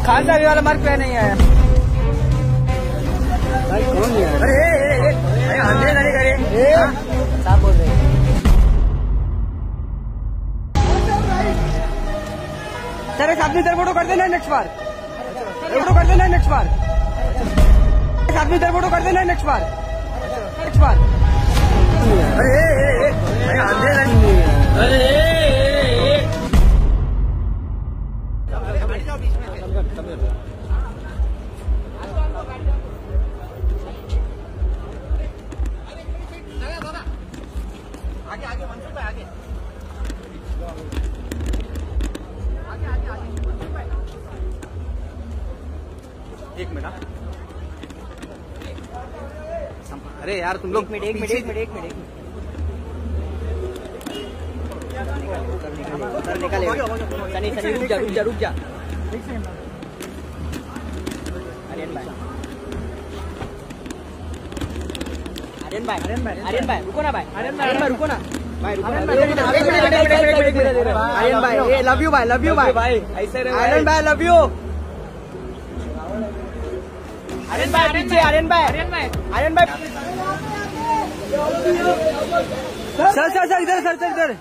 खान साहब वाला मार्क पे नहीं आया। भाई कौन है? अरे हमले नहीं करे साहब बोल रहे हैं। सर एक आदमी इधर फोटो कर देना नेक्स्ट बार, फोटो कर देना नेक्स्ट बार, एक आदमी इधर फोटो कर देना नेक्स्ट बार, नेक्स्ट बार। अरे हमले नहीं। आगे आगे मंसूर भाई आगे एक मिनट। अरे यार तुम लोग एक मिनट निकाले रुक जा। आर्यन भाई रुको ना भाई, आर्यन भाई रुको ना भाई, रुको आर्यन भाई, लव यू भाई ऐसे आर्यन भाई लव यू। आर्यन भाई पीछे, आर्यन भाई सर इधर सर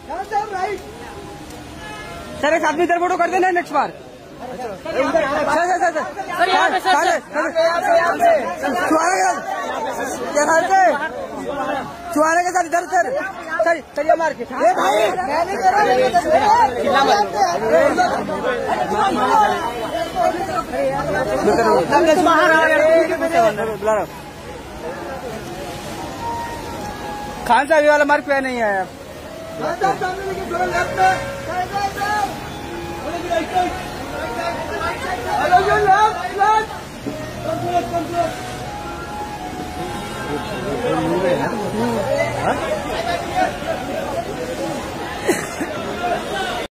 सर एक आदमी इधर फोटो कर देना नेक्स्ट बार। चुहाने के साथ इधर सर ये मार के खान साहब वाला मार्क पे नहीं आया।